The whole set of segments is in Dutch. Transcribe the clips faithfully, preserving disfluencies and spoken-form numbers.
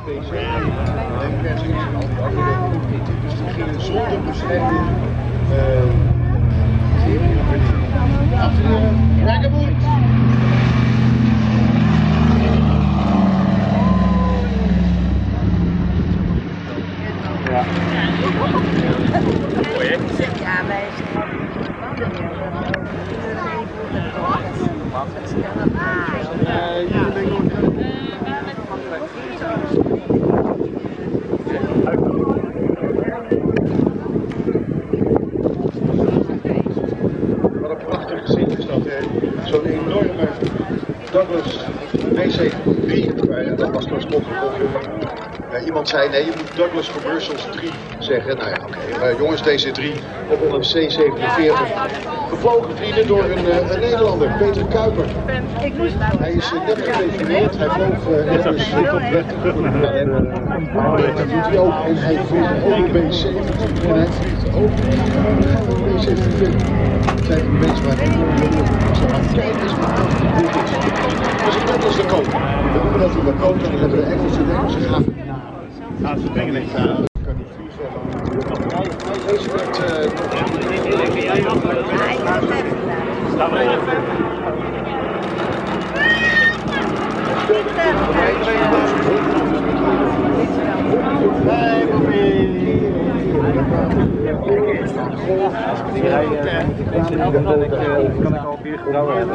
P C en persing en al die andere niet. Dus die gingen zonder bescherming. Achter de Raggaboot! Ja. Mooi hè? Ja, wij zijn hier ben ik nog wat een prachtig gezicht is dat, zo'n enorme Douglas D C drie, dat was transportgevolg. Uh, iemand zei nee, je moet Douglas Commercials drie zeggen. Nou ja, oké. Okay. Uh, jongens, D C drie op een C zevenenveertig. Gevlogen vrienden door een, uh, een Nederlander, Peter Kuiper. Hij is uh, net gedefinieerd. Hij vloog uh, ergens uh, op weg terug naar de N. Dat doet hij ook. En hij vliegt ook B zeventig. En hij vliegt ook B zevenenveertig. Zijn die mensen waar ik als er aan het kijken is, maar hoe dit is. Dat is net als de Dakota. We noemen dat de Dakota en dan hebben we de Engelse en Engelse graven. Ja, ze brengen niks aan. Ik kan niet vliegen. Deze werd... Laat maar even. Nee, papi. Kan ik al vier gedouwen hebben?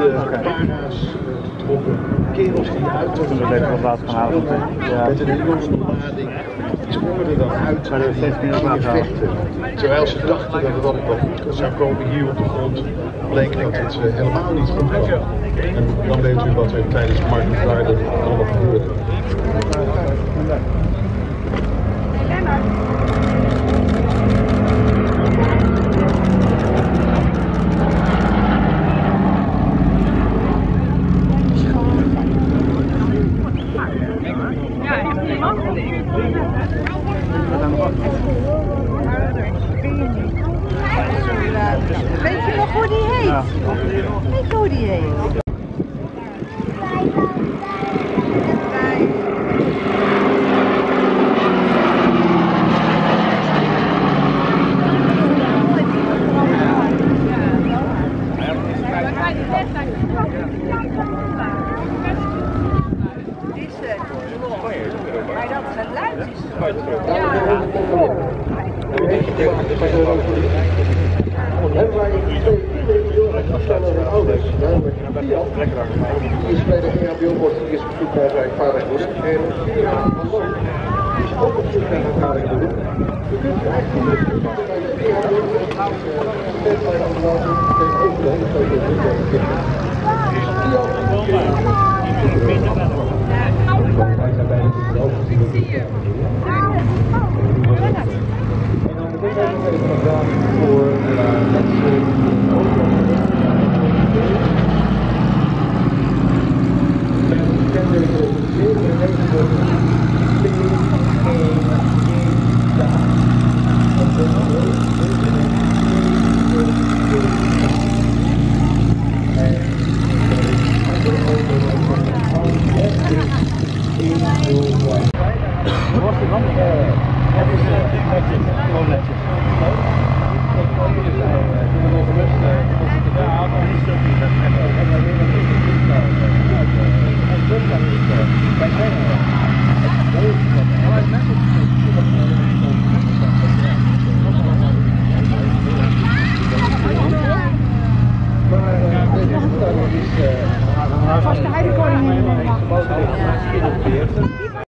Kerels die uit we even wat laten gaan halen. Met een enorme lading. Die sprongen er dan uit en die gingen vechten. Terwijl ze dachten dat het allemaal goed zou komen hier op de grond, bleek dat het uh, helemaal niet goed was. En dan weet u wat er tijdens Market Garden allemaal gebeurde. Weet je nog hoe die heet? Ja. Weet je hoe die heet? Maar dat geluid is toch... Die is bij de E H B O-bord, die is op zoek naar zijn vadermoeder. En die is ook op zoek naar zijn vadermoeder. Je kunt eigenlijk bij de E H B Was de heidekoning in Nederland?